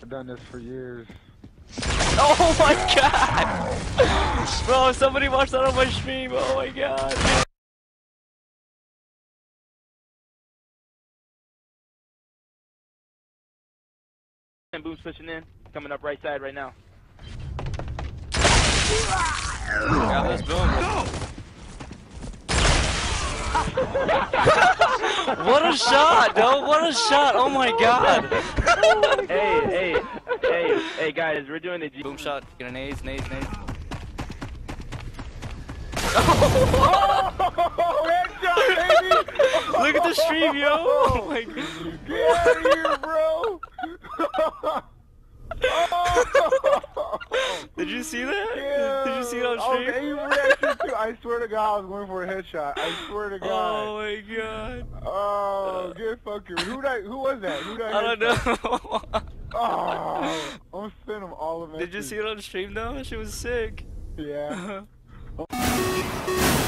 I've done this for years. Oh my god! Bro, somebody watched that on my stream. Oh my god. And boom switching in. Coming up right side right now. Grab this boom. What a shot, dude! What a shot! Oh my god! Hey guys, we're doing a Boom shot. Get a nades. Oh, headshot, baby! Look at the stream, yo! Oh my god. Get out of here, bro! Did you see that? Yeah. Did you see it on stream? Okay, you reacted too. I swear to God, I was going for a headshot. I swear to God. Oh my god. Oh, get fucking. Who was that? Who that? I don't know. Oh, I'm gonna send them all of them. Did you see it on stream though? That shit was sick. Yeah.